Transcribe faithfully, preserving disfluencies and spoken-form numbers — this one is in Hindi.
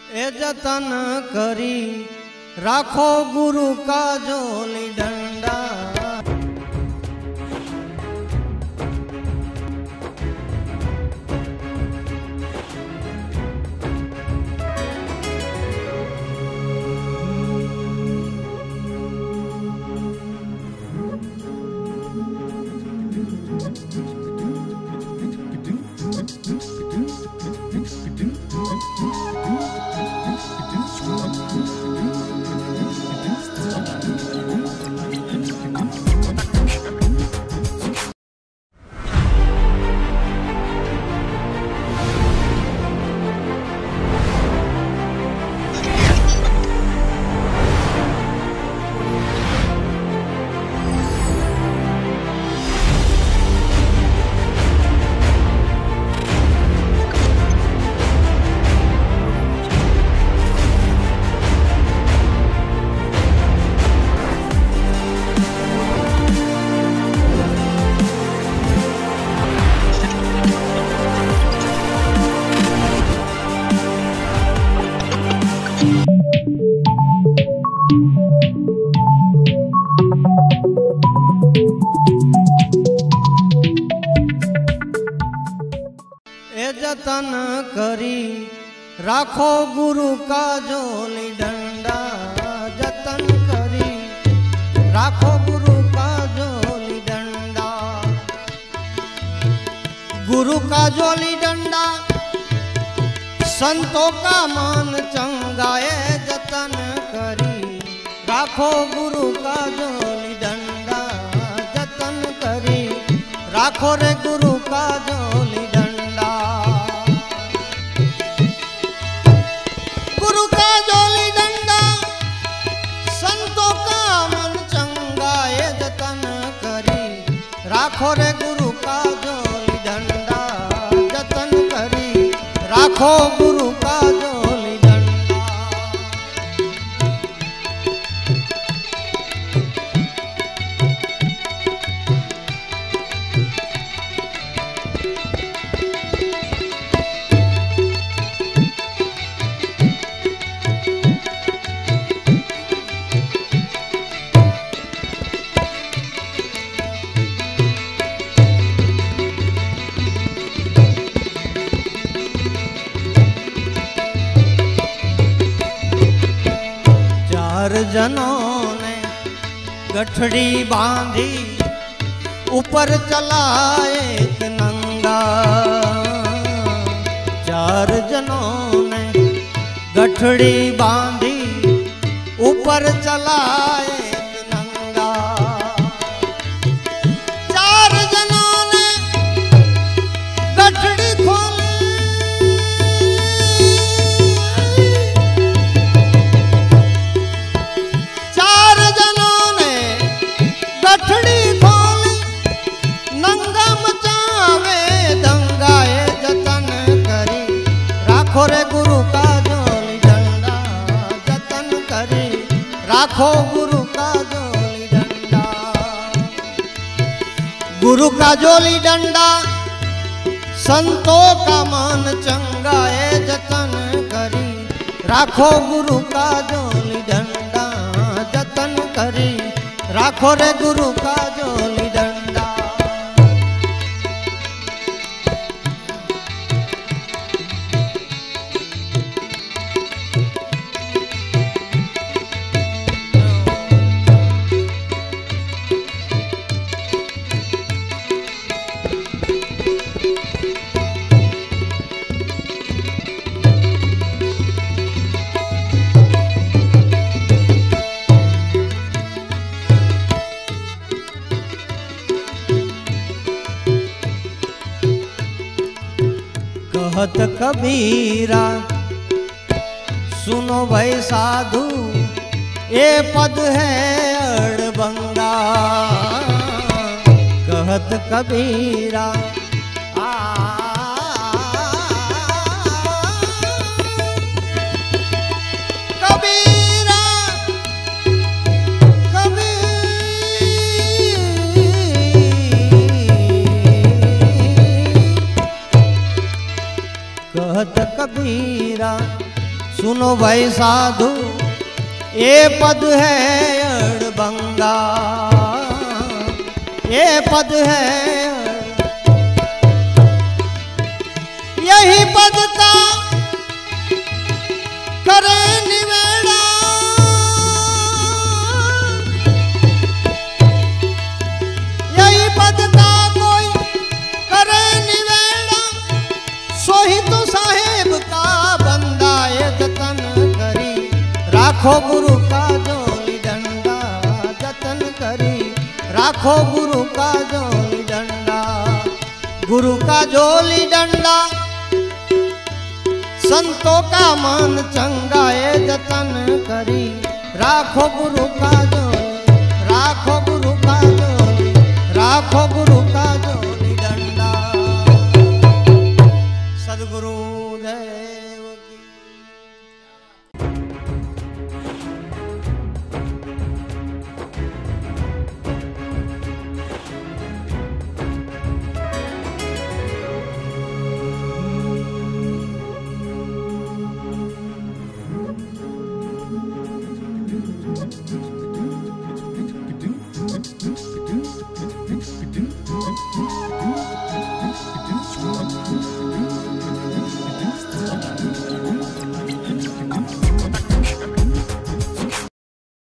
ए जतन करी राखो गुरु का जोली डंडा। ए जतन करी राखो गुरु का जोली डंडा। जतन करी राखो गुरु का जोली डंडा। गुरु का जोली डंडा संतों का मान चंगा। ए जतन करी राखो गुरु का जोली डंडा। जतन करी राखो रे गुरु का जोली डंडा। गुरु का जोली डंडा संतों का मन चंगा। ए जतन करी राखो रे गुरु का जोली डंडा। जतन करी राखो गुरु का जोली डंडा। चार जनों ने गठड़ी बांधी ऊपर चला एक नंगा। चार जनों ने गठड़ी बांधी ऊपर चला एक नंगा। चार जनों ने गठड़ी खोली गठड़ी खोली नंगा मचावे दंगा। ए जतन करी राखो रे गुरु का जोली डंडा। जतन करी राखो गुरु का जोली डंडा। गुरु का जोली डंडा संतों का मान चंगा। ए जतन करी राखो गुरु का जोली डंडा। जतन करी राखो रे गुरु का जोली डंडा। कहत कबीरा सुनो भाई साधु ये पद है अड़बंगा। कहत कबीरा आ कबीरा कहत कबीरा सुनो भाई साधु ये पद है अड़बंगा, ये पद है यही पद का करे निवेड़ा, यही पद का कोई करे निवेड़ा, सोही तो साहेब का बंदा ये जतन करी राखो गुरु का जोली डंडा, जतन करी राखो गुरु का जोली डंडा, गुरु का जोली डंडा संतों का मान चंगा ये जतन करी राखो गुरु का